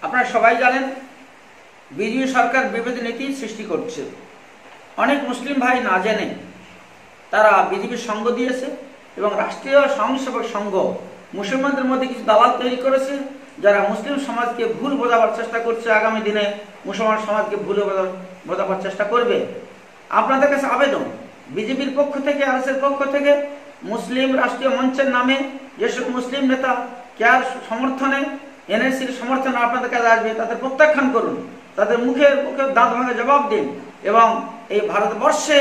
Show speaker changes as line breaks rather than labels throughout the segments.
আপনারা সবাই জানেন বিজেপি সরকার বিরোধী নীতি সৃষ্টি করছে। অনেক মুসলিম ভাই না জেনে তারা বিজেপির সঙ্গ দিয়েছে এবং রাষ্ট্রীয় স্বয়ংসেবক সংঘ মুসলমানদের মধ্যে কিছু দালাল তৈরি করেছে, যারা মুসলিম সমাজকে ভুল বোঝাবার চেষ্টা করছে। আগামী দিনে মুসলমান সমাজকে ভুল বোঝাবার চেষ্টা করবে। আপনাদের কাছে আবেদন, বিজেপির পক্ষ থেকে আরএসএর পক্ষ থেকে মুসলিম রাষ্ট্রীয় মঞ্চের নামে যেসব মুসলিম নেতা কেয়ার সমর্থনে এনএসসির সমর্থনে আপনাদের কাছে আসবে, তাদের প্রত্যাখ্যান করুন, তাদের মুখে দাঁত ভাঙা জবাব দিন এবং এই ভারতবর্ষে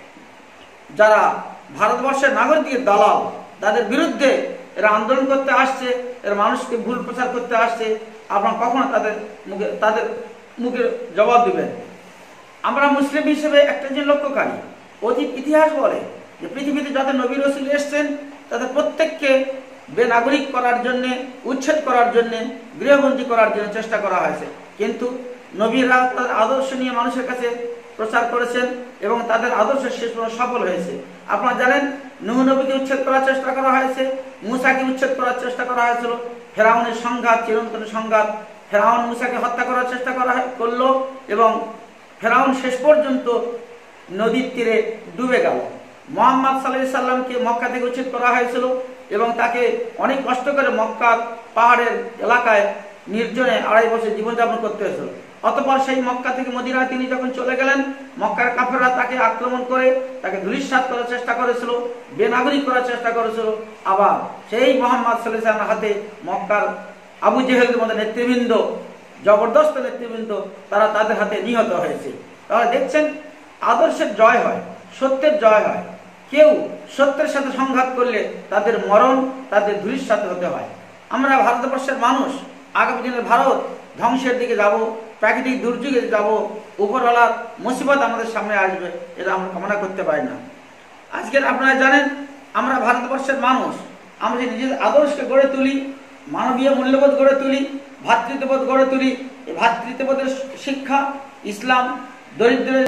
যারা ভারতবর্ষের নাগরিকের দালাল তাদের বিরুদ্ধে এরা আন্দোলন করতে আসছে, এরা মানুষকে ভুল প্রচার করতে আসছে, আপনারা কখনো তাদের মুখে জবাব দিবেন। আমরা মুসলিম হিসেবে একটা জিনিস লক্ষ্যকারী, অতীত ইতিহাস বলে যে পৃথিবীতে যাদের নবী রাসূল এসেছেন তাদের প্রত্যেককে বেনাগরিক করার জন্য, উচ্ছেদ করার জন্য, গৃহবন্দী করার জন্য চেষ্টা করা হয়েছে। কিন্তু নবীরা তাদের আদর্শ নিয়ে মানুষের কাছে প্রচার করেছেন এবং তাদের আদর্শ শেষ পর্যন্ত সফল হয়েছে। আপনারা জানেন নূহ নবীকে উচ্ছেদ করার চেষ্টা করা হয়েছে, মূসাকে উচ্ছেদ করার চেষ্টা করা হয়েছিল, ফেরাউনের সংঘাত, চিরন্তন সংঘাত, ফেরাউন মূসাকে হত্যা করার চেষ্টা করলো এবং ফেরাউন শেষ পর্যন্ত নদীর তীরে ডুবে গেল। মুহাম্মদ সাল্লাল্লাহু আলাইহি সাল্লামকে মক্কা থেকে উচ্ছেদ করা হয়েছিল এবং তাকে অনেক কষ্ট করে মক্কার পাহাড়ের এলাকায় নির্জনে 2.5 বছর জীবনযাপন করতে হয়েছিল। অতঃপর সেই মক্কা থেকে মদিনায় তিনি যখন চলে গেলেন, মক্কার কাফেররা তাকে আক্রমণ করে তাকে ধূলিসাৎ করার চেষ্টা করেছিল, বেনাগরিক করার চেষ্টা করেছিল। আবার সেই মুহাম্মদ সাল্লাল্লাহু আলাইহি ওয়াসাল্লামের হাতে মক্কার আবু জেহেলের মতো নেতৃবৃন্দ, জবরদস্ত নেতৃবৃন্দ, তারা তাদের হাতে নিহত হয়েছে। তাহলে দেখছেন আদর্শের জয় হয়, সত্যের জয় হয়। কেউ সত্যের সাথে সংঘাত করলে তাদের মরণ, তাদের ধূলিসাৎ হতে হয়। আমরা ভারতবর্ষের মানুষ, আগামী দিনের ভারত ধ্বংসের দিকে যাব, প্রাকৃতিক দুর্যোগে যাব, উপরওয়ালার মুসিবত আমাদের সামনে আসবে, এটা আমরা কামনা করতে পারি না। আজকের আপনারা জানেন আমরা ভারতবর্ষের মানুষ, আমরা যে নিজের আদর্শকে গড়ে তুলি, মানবীয় মূল্যবোধ গড়ে তুলি, ভ্রাতৃত্ববোধ গড়ে তুলি। এই ভ্রাতৃত্ববোধের শিক্ষা ইসলাম দারিদ্র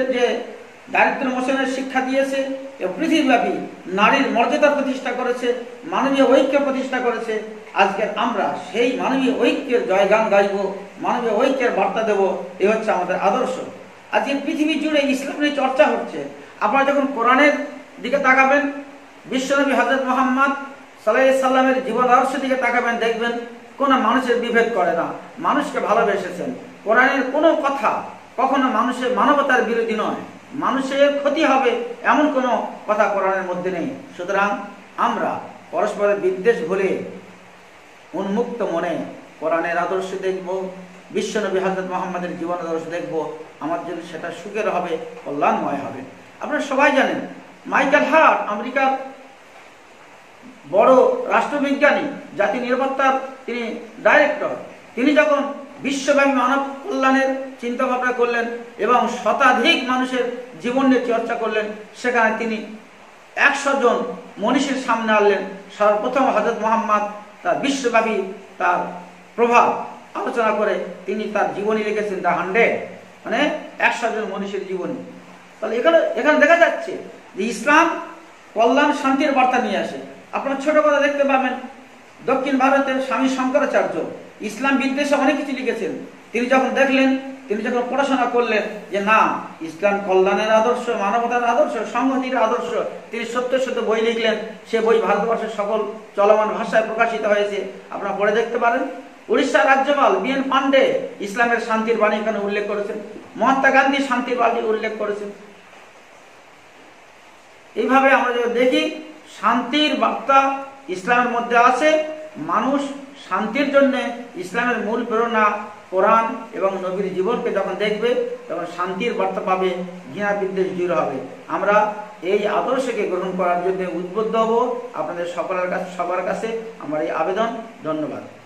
মোচনের শিক্ষা দিয়েছে এবং পৃথিবীব্যাপী নারীর মর্যাদা প্রতিষ্ঠা করেছে, মানবীয় ঐক্য প্রতিষ্ঠা করেছে। আজকের আমরা সেই মানবীয় ঐক্যের জয়গান গাইব, মানবীয় ঐক্যের বার্তা দেব, এই হচ্ছে আমাদের আদর্শ। আজকে পৃথিবী জুড়ে ইসলাম নিয়ে চর্চা হচ্ছে। আপনারা যখন কোরআনের দিকে তাকাবেন, বিশ্বনবী হযরত মুহাম্মদ সাল্লাল্লাহু আলাইহি সাল্লামের জীবন আদর্শ দিকে তাকাবেন, দেখবেন কোনো মানুষের বিভেদ করে না, মানুষকে ভালোবেসেছেন। কোরআনের কোনো কথা কখনো মানুষের মানবতার বিরোধী নয়, মানুষের ক্ষতি হবে এমন কোনো কথা কোরআনের মধ্যে নেই। সুতরাং আমরা পরস্পরের বিদ্বেষ ভুলে উন্মুক্ত মনে কোরআনের আদর্শ দেখব, বিশ্বনবী হযরত মুহাম্মদের জীবন আদর্শ দেখব, আমার জন্য সেটা সুখের হবে, কল্যাণময় হবে। আপনারা সবাই জানেন মাইকেল হার্ট আমেরিকার বড় রাষ্ট্রবিজ্ঞানী, জাতীয় নিরাপত্তার তিনি ডাইরেক্টর, তিনি যখন বিশ্বব্যাপী মানব কল্যাণের চিন্তা ভাবনা করলেন এবং শতাধিক মানুষের জীবন নিয়ে চর্চা করলেন, সেখানে তিনি 100 জন মনীষীর সামনে আনলেন। সর্বপ্রথম হযরত মুহাম্মদ তার বিশ্বব্যাপী তার প্রভাব আলোচনা করে তিনি তার জীবনী লিখেছেন দ্য 100, মানে 100 জন মনীষীর জীবনী। তাহলে এখানে দেখা যাচ্ছে যে ইসলাম কল্যাণ শান্তির বার্তা নিয়ে আসে। আপনারা ছোট কথা দেখতে পাবেন, দক্ষিণ ভারতের স্বামী শঙ্করাচার্য ইসলাম বিদ্বেষে অনেক কিছু লিখেছেন। তিনি যখন দেখলেন, তিনি যখন পড়াশোনা করলেন যে না, ইসলাম কল্যাণের আদর্শ, মানবতার আদর্শ, সংহতির আদর্শ, তিনি সত্য বই লিখলেন। সে বই ভারতবর্ষের সকল চলমান ভাষায় প্রকাশিত হয়েছে, আপনারা পড়ে দেখতে পারেন। উড়িষ্যার রাজ্যপাল বিএন পান্ডে ইসলামের শান্তির বাণী এখানে উল্লেখ করেছেন, মহাত্মা গান্ধী শান্তির বাণী উল্লেখ করেছেন। এইভাবে আমরা যদি দেখি শান্তির বার্তা ইসলামের মধ্যে আছে। মানুষ শান্তির জন্য ইসলামের মূল প্রেরণা কোরআন এবং নবীর জীবনকে যখন দেখবে তখন শান্তির বার্তা পাবে, ঘৃণা বিদ্বেষ দূর হবে। আমরা এই আদর্শকে গ্রহণ করার জন্য উদ্বুদ্ধ হব। আপনাদের সবার কাছে আমার এই আবেদন। ধন্যবাদ।